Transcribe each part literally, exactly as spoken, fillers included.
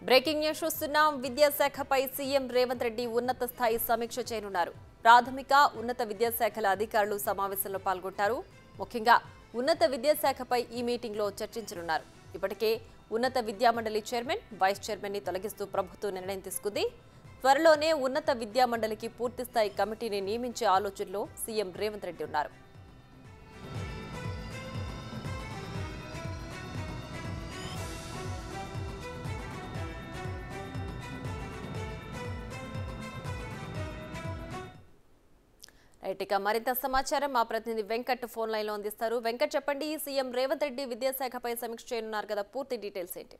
Breaking news చూస్తున్నాం. విద్యాశాఖపై CM Revanth Reddy ఉన్నత స్థాయి సమీక్ష చేయనున్నారు. ప్రాథమిక ఉన్నత విద్యాశాఖల అధికారులు సమావేశంలో పాల్గొంటారు. ముఖ్యంగా ఉన్నత విద్యాశాఖపై ఈ మీటింగ్లో చర్చించనున్నారు. ఇప్పటికే ఉన్నత విద్యామండలి చైర్మన్, వైస్ చైర్మన్ ని తొలగిస్తూ ప్రభుత్వం నిర్ణయం తీసుకుంది. త్వరలోనే ఉన్నత విద్యామండలికి పూర్తిస్థాయి కమిటీని నియమించే ఆలోచనలో సీఎం రేవంత్ రెడ్డి ఉన్నారు. ఇక మరింత సమాచారం మా ప్రతినిధి వెంకట్ ఫోన్ లైన్ లో అందిస్తారు. వెంకట్, చెప్పండి, సీఎం రేవంత్ రెడ్డి విద్యాశాఖపై సమీక్ష చేయనున్నారు కదా, పూర్తి డీటెయిల్స్ ఏంటి?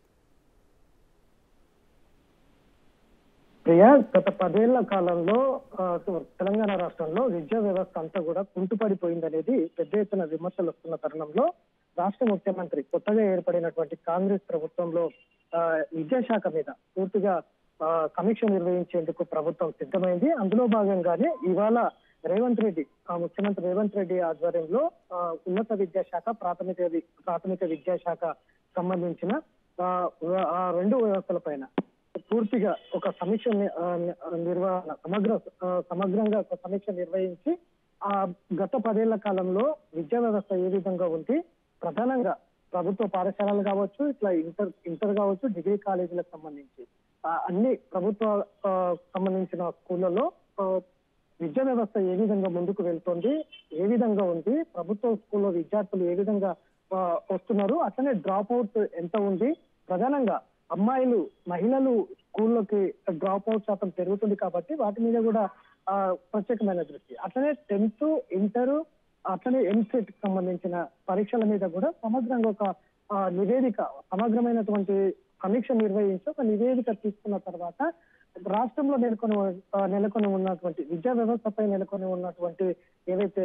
ప్రియా, గత పదేళ్ల కాలంలో తెలంగాణ రాష్ట్రంలో విద్యా వ్యవస్థ అంతా కూడా కుంటుపడిపోయిందనేది పెద్ద ఎత్తున విమర్శలు వస్తున్న తరుణంలో రాష్ట్ర ముఖ్యమంత్రి కొత్తగా ఏర్పడినటువంటి కాంగ్రెస్ ప్రభుత్వంలో ఆ విద్యాశాఖ మీద పూర్తిగా ఆ సమీక్ష నిర్వహించేందుకు ప్రభుత్వం సిద్ధమైంది. అందులో భాగంగానే ఇవాళ రేవంత్ రెడ్డి ఆ ముఖ్యమంత్రి రేవంత్ రెడ్డి ఆధ్వర్యంలో ఆ ఉన్నత విద్యాశాఖ, ప్రాథమిక ప్రాథమిక విద్యాశాఖ సంబంధించిన ఆ రెండు వ్యవస్థల పైన పూర్తిగా ఒక సమీక్ష నిర్వహణ సమగ్ర సమగ్రంగా ఒక సమీక్ష నిర్వహించి ఆ గత పదేళ్ల కాలంలో విద్యా వ్యవస్థ ఏ విధంగా ఉంది, ప్రధానంగా ప్రభుత్వ పాఠశాలలు కావచ్చు, ఇట్లా ఇంటర్ ఇంటర్ కావచ్చు, డిగ్రీ కాలేజీలకు సంబంధించి అన్ని ప్రభుత్వ సంబంధించిన స్కూళ్లలో విద్యా వ్యవస్థ ఏ విధంగా ముందుకు వెళ్తుంది, ఏ విధంగా ఉంది, ప్రభుత్వ స్కూల్లో విద్యార్థులు ఏ విధంగా వస్తున్నారు, అట్లనే డ్రాప్ అవుట్ ఎంత ఉంది, ప్రధానంగా అమ్మాయిలు మహిళలు స్కూల్లోకి డ్రాప్ అవుట్ శాతం పెరుగుతుంది కాబట్టి వాటి మీద కూడా ఆ ప్రత్యేకమైన దృష్టి, అట్లనే టెన్త్ ఇంటర్ అట్లనే ఎంసెట్ కి సంబంధించిన పరీక్షల మీద కూడా సమగ్రంగా ఒక నివేదిక సమగ్రమైనటువంటి సమీక్ష నిర్వహించి ఒక నివేదిక తీసుకున్న తర్వాత రాష్ట్రంలో నెలకొని నెలకొని ఉన్నటువంటి విద్యా వ్యవస్థపై నెలకొని ఉన్నటువంటి ఏవైతే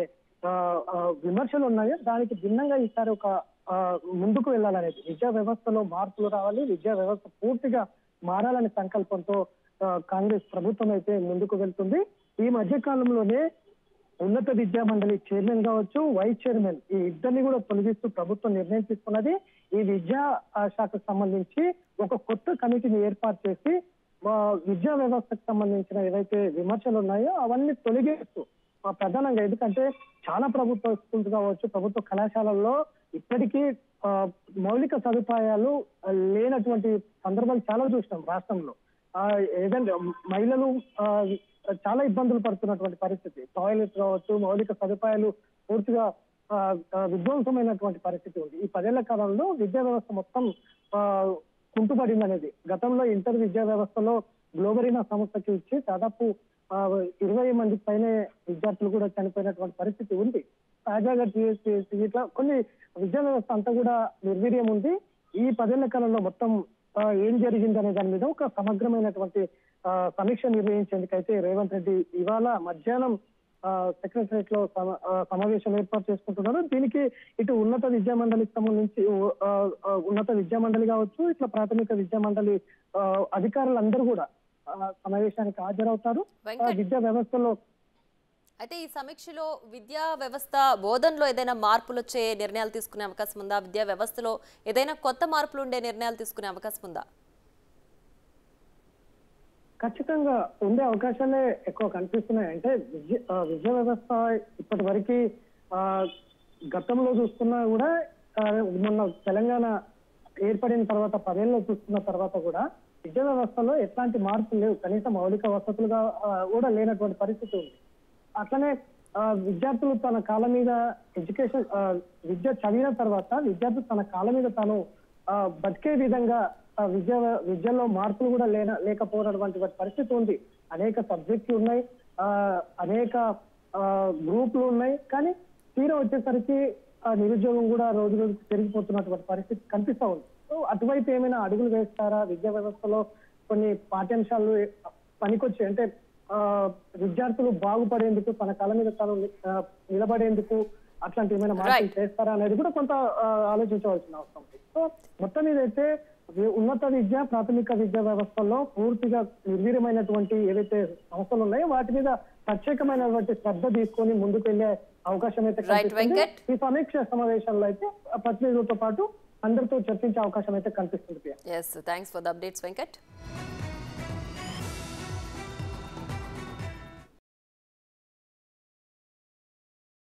విమర్శలు ఉన్నాయో దానికి భిన్నంగా ఈసారి ఒక ముందుకు వెళ్ళాలనేది, విద్యా వ్యవస్థలో మార్పులు రావాలి, విద్యా వ్యవస్థ పూర్తిగా మారాలనే సంకల్పంతో కాంగ్రెస్ ప్రభుత్వం అయితే ముందుకు వెళ్తుంది. ఈ మధ్య కాలంలోనే ఉన్నత విద్యా మండలి చైర్మన్ కావచ్చు, వైస్ చైర్మన్ ఈ ఇద్దరిని కూడా తొలగిస్తూ ప్రభుత్వం నిర్ణయం తీసుకున్నది. ఈ విద్యా శాఖకు సంబంధించి ఒక కొత్త కమిటీని ఏర్పాటు చేసి విద్యా వ్యవస్థకు సంబంధించిన ఏవైతే విమర్శలు ఉన్నాయో అవన్నీ తొలగిస్తూ ప్రధానంగా, ఎందుకంటే చాలా ప్రభుత్వ స్కూల్స్ కావచ్చు, ప్రభుత్వ కళాశాలల్లో ఇప్పటికీ మౌలిక సదుపాయాలు లేనటువంటి సందర్భాలు చాలా చూసినాం రాష్ట్రంలో. ఆ ఏదంటే మహిళలు చాలా ఇబ్బందులు పడుతున్నటువంటి పరిస్థితి, టాయిలెట్ కావచ్చు, మౌలిక సదుపాయాలు పూర్తిగా విధ్వంసమైనటువంటి పరిస్థితి ఉంది. ఈ పదేళ్ల కాలంలో విద్యా వ్యవస్థ మొత్తం ఆ కుంటుపడింది అనేది. గతంలో ఇంటర్ విద్యా వ్యవస్థలో గ్లోబరీనా సంస్థకి ఇచ్చి దాదాపు ఇరవై మంది పైనే విద్యార్థులు కూడా చనిపోయినటువంటి పరిస్థితి ఉంది. తాజాగా టీఎస్పీఎస్సీ ఇట్లా కొన్ని విద్యా వ్యవస్థ అంతా కూడా నిర్వీర్యం ఉంది. ఈ పదేళ్ల కాలంలో మొత్తం ఏం జరిగింది అనే దాని మీద ఒక సమగ్రమైనటువంటి సమీక్ష నిర్వహించేందుకైతే రేవంత్ రెడ్డి ఇవాళ మధ్యాహ్నం సెక్రటరియట్ లో సమావేశం ఏర్పాటు చేసుకుంటున్నారు. దీనికి ఇటు ఉన్నత విద్యా మండలికి సంబంధించి ఉన్నత విద్యా మండలి కావచ్చు, ఇట్లా ప్రాథమిక విద్యా మండలి అధికారులందరూ కూడా సమావేశానికి హాజరవుతారు. విద్యా వ్యవస్థలో అయితే ఈ సమీక్షలో విద్యా వ్యవస్థ బోధనలో ఏదైనా మార్పులు వచ్చే నిర్ణయాలు తీసుకునే అవకాశం ఉందా? విద్యా వ్యవస్థలో ఏదైనా కొత్త మార్పులు ఉండే నిర్ణయాలు తీసుకునే అవకాశం ఉందా? ఖచ్చితంగా ఉండే అవకాశాలే ఎక్కువ కనిపిస్తున్నాయి. అంటే విద్య విద్యా వ్యవస్థ ఇప్పటి వరకు ఆ గతంలో చూస్తున్నా కూడా మొన్న తెలంగాణ ఏర్పడిన తర్వాత పదేళ్ళు చూస్తున్న తర్వాత కూడా విద్యా వ్యవస్థలో ఎట్లాంటి మార్పులు లేవు, కనీసం మౌలిక వసతులుగా కూడా లేనటువంటి పరిస్థితి ఉంది. అట్లనే విద్యార్థులు తన కాళ్ళ మీద ఎడ్యుకేషన్ విద్య చదివిన తర్వాత విద్యార్థులు తన కాళ్ళ మీద తాను బతికే విధంగా విద్య విద్యలో మార్పులు కూడా లేన లేకపోయినటువంటి పరిస్థితి ఉంది. అనేక సబ్జెక్టులు ఉన్నాయి, ఆ అనేక గ్రూపులు ఉన్నాయి, కానీ తీరా వచ్చేసరికి నిరుద్యోగం కూడా రోజు రోజుకు పెరిగిపోతున్నటువంటి పరిస్థితి కనిపిస్తా ఉంది. సో అటువైపు ఏమైనా అడుగులు వేస్తారా? విద్యా వ్యవస్థలో కొన్ని పాఠ్యాంశాలు పనికొచ్చి అంటే ఆ విద్యార్థులు బాగుపడేందుకు, తన కాళ్ళ మీద తాను నిలబడేందుకు అట్లాంటి ఏమైనా మార్పులు చేస్తారా అనేది కూడా కొంత ఆలోచించవలసిన అవసరం ఉంది. సో మొత్తం మీద అయితే ఉన్నత విద్య, ప్రాథమిక విద్యా వ్యవస్థలో పూర్తిగా నిర్వీర్యమైనటువంటి ఏవైతే సంస్థలు ఉన్నాయో వాటి మీద ప్రత్యేకమైనటువంటి శ్రద్ధ తీసుకొని ముందుకు వెళ్లే అవకాశం అయితే కనిపిస్తుంది. ఈ సమీక్ష సమావేశాల్లో అయితే ప్రతినిధులతో పాటు అందరితో చర్చించే అవకాశం అయితే కనిపిస్తుంది Priya. Yes thanks for the updates Venkat.